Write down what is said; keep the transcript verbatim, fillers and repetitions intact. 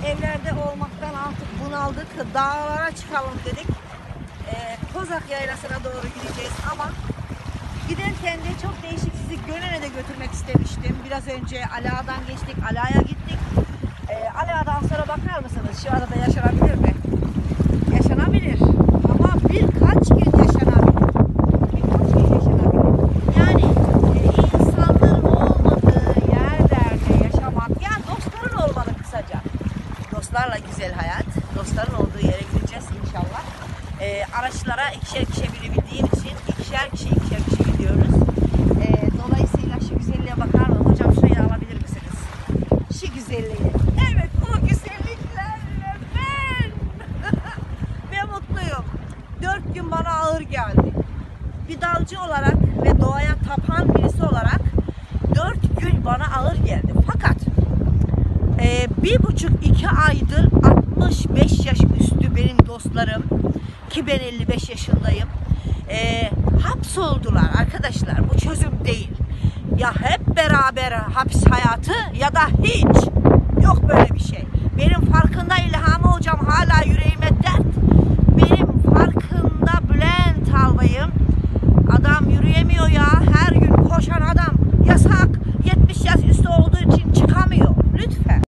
evlerde olmaktan artık bunaldık. Dağlara çıkalım dedik. Ee, Kozak Yaylası'na doğru gideceğiz ama giderken de çok değişik, sizi Gönen'e de götürmek istemiştim. Biraz önce Ala'dan geçtik, Ala'ya gittik. Ee, Ala'dan sonra bakar mısınız? Şu arada yaşanabilir mi? Yaşanabilir. Ama birkaç gün yaşanabilir. Birkaç gün yaşanabilir. Yani e, insanların olmadığı yerlerde yaşamak, yani dostların olmalı kısaca. Dostlarla güzel hayat, dostların olduğu yere gideceğiz inşallah. E, araçlara ikişer kişi binebildiğim için ikişer kişi ikişer kişi gidiyoruz. E, dolayısıyla şu güzelliğe bakar mı? Hocam şurayı alabilir misiniz? Şu güzelliği. Evet, o güzelliklerle ben. Ve mutluyum. Dört gün bana ağır geldi. Bir dalcı olarak ve doğaya tapan birisi olarak dört gün bana ağır geldi. Fakat e, bir buçuk iki aydır altmış beş yaş üstü benim dostlarım, ki ben elli beş yaşındayım, e, hapsoldular arkadaşlar. Bu çözüm değil. Ya hep beraber hapis hayatı ya da hiç. Yok böyle bir şey. Benim farkında İlhami hocam hala yüreğime dert. Benim